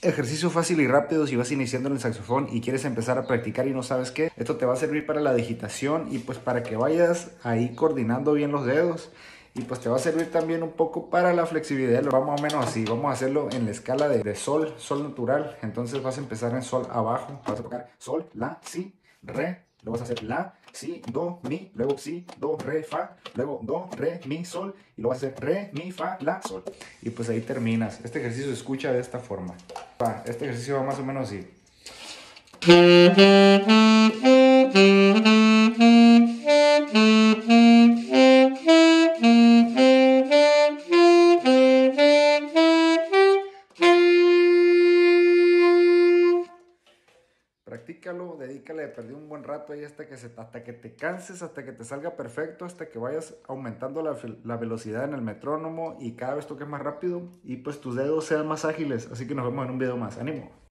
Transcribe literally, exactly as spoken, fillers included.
Ejercicio fácil y rápido si vas iniciando en el saxofón y quieres empezar a practicar y no sabes qué. Esto te va a servir para la digitación y pues para que vayas ahí coordinando bien los dedos. Y pues te va a servir también un poco para la flexibilidad. Vamos más o menos así, vamos a hacerlo en la escala de, de sol, sol natural. Entonces vas a empezar en sol abajo, vas a tocar sol, la, si, re. Luego vas a hacer la, si, do, mi, luego si, do, re, fa, luego do, re, mi, sol, y luego vas a hacer re, mi, fa, la, sol. Y pues ahí terminas. Este ejercicio se escucha de esta forma. Este ejercicio va más o menos así. Practícalo, dedícale, perdí un buen rato ahí hasta que, se, hasta que te canses, hasta que te salga perfecto, hasta que vayas aumentando la, la velocidad en el metrónomo y cada vez toques más rápido y pues tus dedos sean más ágiles. Así que nos vemos en un video más. ¡Ánimo!